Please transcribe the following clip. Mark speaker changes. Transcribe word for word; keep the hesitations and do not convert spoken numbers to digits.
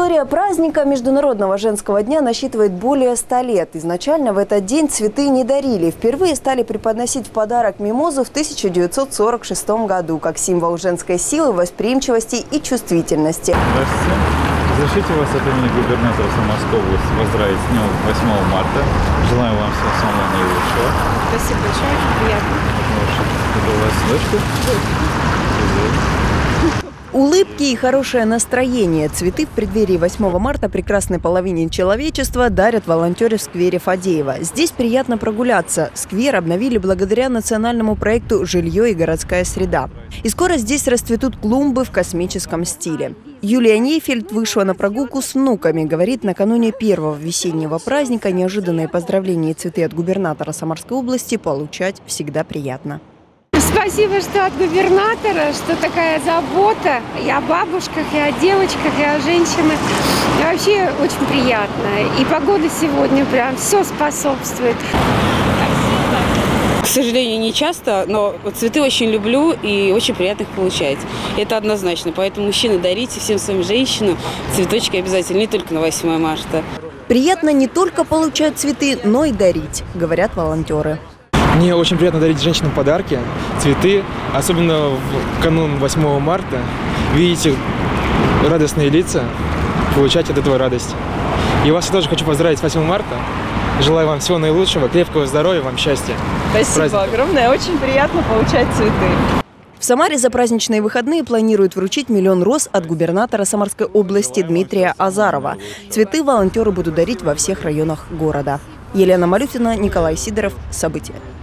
Speaker 1: История праздника Международного женского дня насчитывает более ста лет. Изначально в этот день цветы не дарили. Впервые стали преподносить в подарок мимозу в тысяча девятьсот сорок шестом году, как символ женской силы, восприимчивости и чувствительности.
Speaker 2: Здравствуйте. Разрешите вас от имени губернатора Самарской области поздравить с днем восьмого марта. Желаю вам всего самого наилучшего.
Speaker 3: Спасибо большое, очень приятно.
Speaker 2: Это у вас дочка?
Speaker 1: Улыбки и хорошее настроение. Цветы в преддверии восьмого марта прекрасной половине человечества дарят волонтеры в сквере Фадеева. Здесь приятно прогуляться. Сквер обновили благодаря национальному проекту «Жилье и городская среда». И скоро здесь расцветут клумбы в космическом стиле. Юлия Нейфельд вышла на прогулку с внуками. Говорит, накануне первого весеннего праздника неожиданные поздравления и цветы от губернатора Самарской области получать всегда приятно.
Speaker 3: Спасибо, что от губернатора, что такая забота и о бабушках, и о девочках, и о женщинах. И вообще очень приятно. И погода сегодня прям все способствует.
Speaker 4: К сожалению, не часто, но цветы очень люблю и очень приятно их получать. Это однозначно. Поэтому, мужчины, дарите всем своим женщинам цветочки обязательно, не только на восьмое марта.
Speaker 1: Приятно не только получать цветы, но и дарить, говорят волонтеры.
Speaker 5: Мне очень приятно дарить женщинам подарки, цветы, особенно в канун восьмого марта. Видите радостные лица, получать от этого радость. И вас я тоже хочу поздравить с восьмым марта. Желаю вам всего наилучшего, крепкого здоровья, вам счастья.
Speaker 6: Спасибо огромное, очень приятно получать цветы.
Speaker 1: В Самаре за праздничные выходные планируют вручить миллион роз от губернатора Самарской области Дмитрия Азарова. Цветы волонтеры будут дарить во всех районах города. Елена Малютина, Николай Сидоров. События.